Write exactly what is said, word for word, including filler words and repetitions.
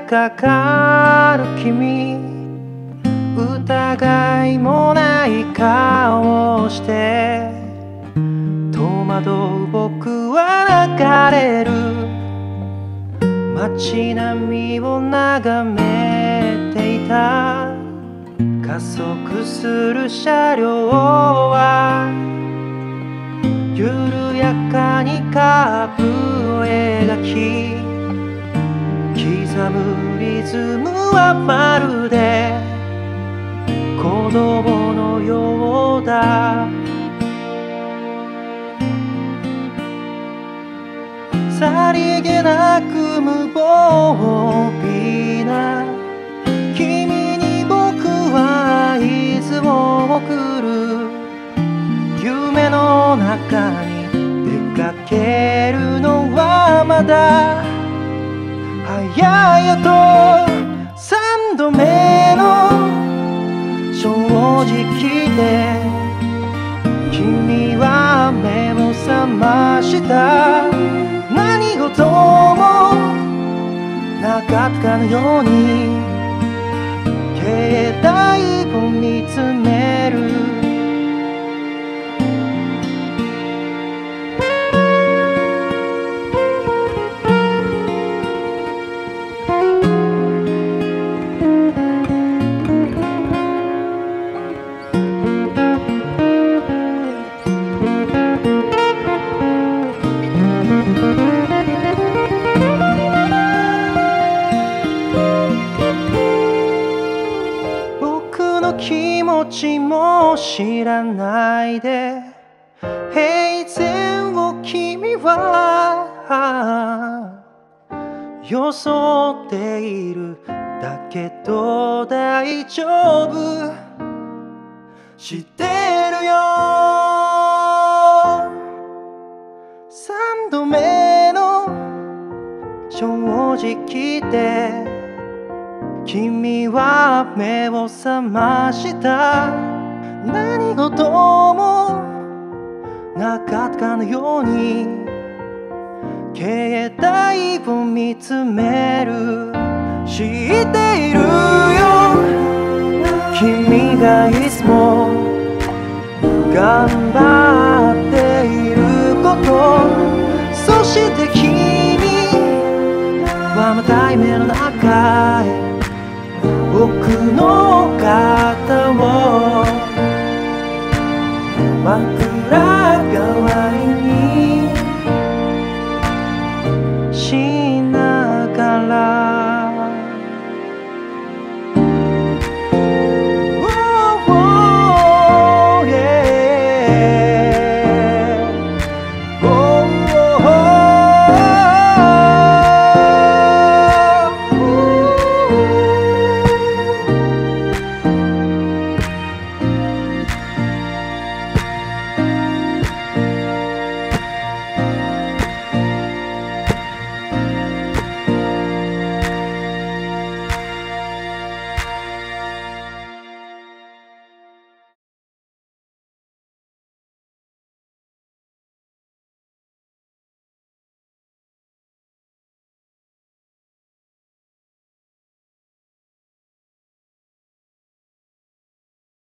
かかる君、疑いもない顔をして戸惑う僕は流れる街並みを眺めていた。加速する車両は緩やかにカーブを描き、刻むリズムはまるで子供のようだ。さりげなく無防備な君に僕は合図を送る。夢の中に出かけるのはまだ早いよと。三度目の正直で君は目を覚ました。何事もなかったかのように携帯を見つめる。気持ちも知らないで平然を君は装っている。だけど大丈夫知ってるよ。三度目の正直で君は目を覚ました。何事もなかったかのように携帯を見つめる。知っているよ君がいつも頑張っていること。そして君はまた夢の中へ僕の肩を枕代わり